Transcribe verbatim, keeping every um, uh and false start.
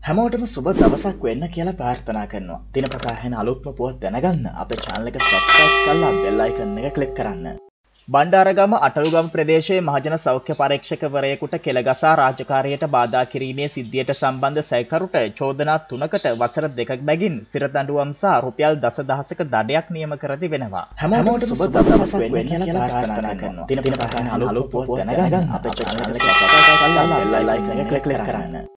හැමෝටම සුබ දවසක් වෙන්න කියලා ප්‍රාර්ථනා කරනවා. දිනපතා ඇහෙන අලුත්ම පුවත් දැනගන්න අපේ channel එක subscribe කරලා bell icon එක click කරන්න. බණ්ඩාරගම අටලුගම ප්‍රදේශයේ මහජන සෞඛ්‍ය පරීක්ෂකවරයෙකුට කෙලගසා රාජකාරියට බාධා කිරීමේ සිද්ධියට සම්බන්ධ සැකකරුට චෝදනා තුනකට වසර දෙකක් බැගින් සිරදඬුවම් සහ රුපියල් දසදහසක දඩයක් නියම කර තිබෙනවා. හැමෝටම සුබ දවසක් වෙන්න කියලා ප්‍රාර්ථනා කරනවා. දිනපතා ඇහෙන අලුත් පුවත් දැනගන්න අපේ channel එක subscribe කරලා bell icon එක click කරන්න.